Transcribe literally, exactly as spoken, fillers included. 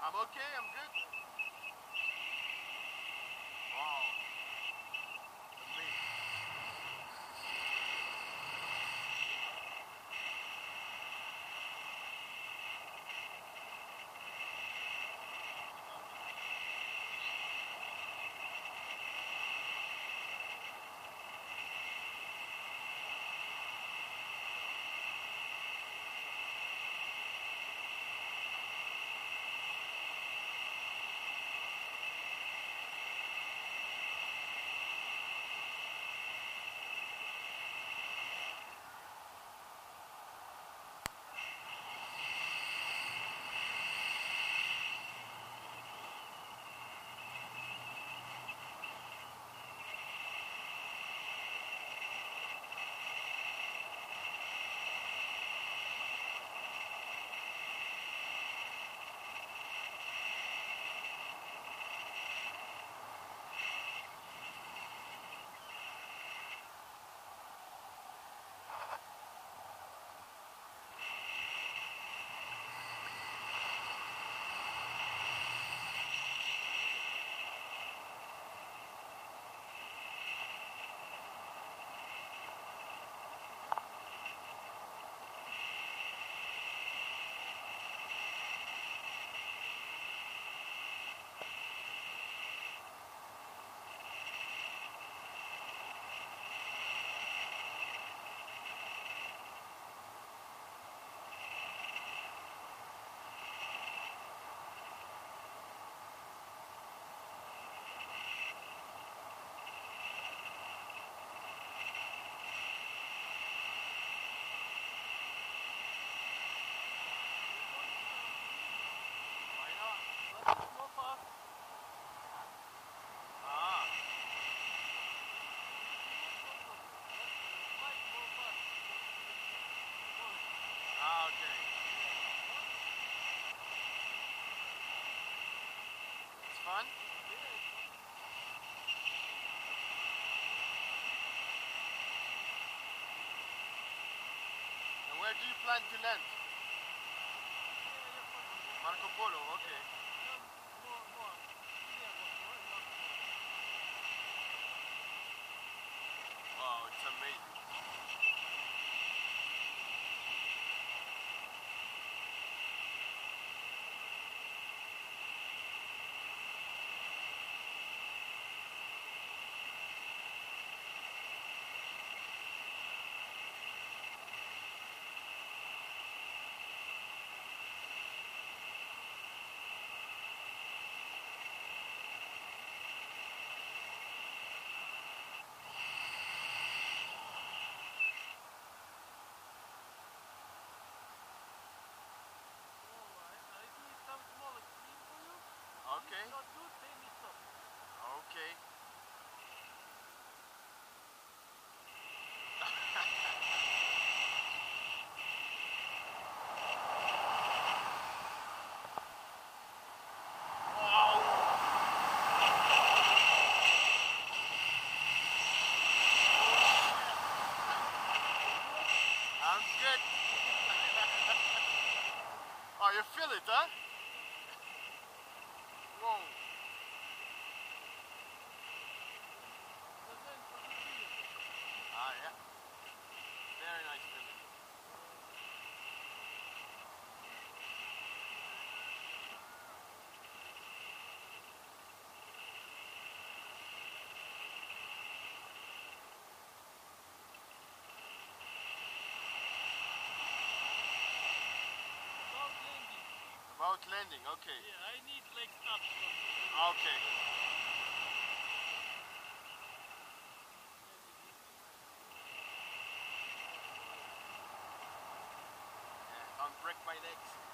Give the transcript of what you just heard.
I'm okay, I'm good. Wow. Amazing. Why not? Let's go fast. Ah, Let's go fast. ah, okay. It's fun? And where do you plan to land? Marco Polo, okay. Wow, it's amazing. Okay. Not good, then we stop. Okay. I'm good. Oh, you feel it, huh? Whoa. Ah, yeah. Very nice feeling. About landing. About landing, okay. Yeah, I need like stop. Okay. Yeah, don't break my legs.